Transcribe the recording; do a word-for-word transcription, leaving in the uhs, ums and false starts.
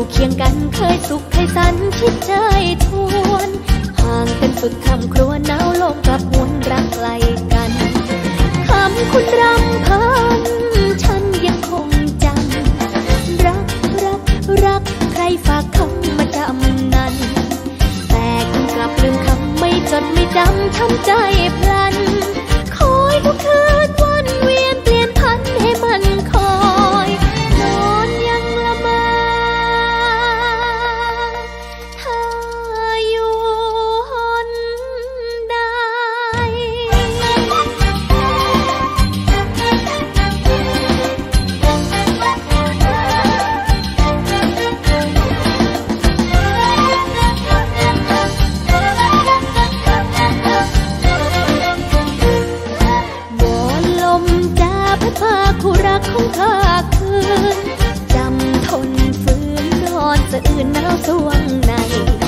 เคียงกันเคยสุขเคยสันคิดใจทวนห่างกันสุดคำครวญหนาวลมกับหวนรักไกลกันคำคุณรำพันฉันยังคงจำรักรักรักใครฝากคำมาจำนั้นแต่คุณกลับลืมคำไม่จดไม่จำช้ำใจพลันคอยทุกคืนวันเวียนเปลี่ยนพันให้มันคอยนอนยังละเมอถ้าอยู่หนใดพาคู่รักของข้าคืนจำทนฝืนนอนสะอื้นหนาวสวงใน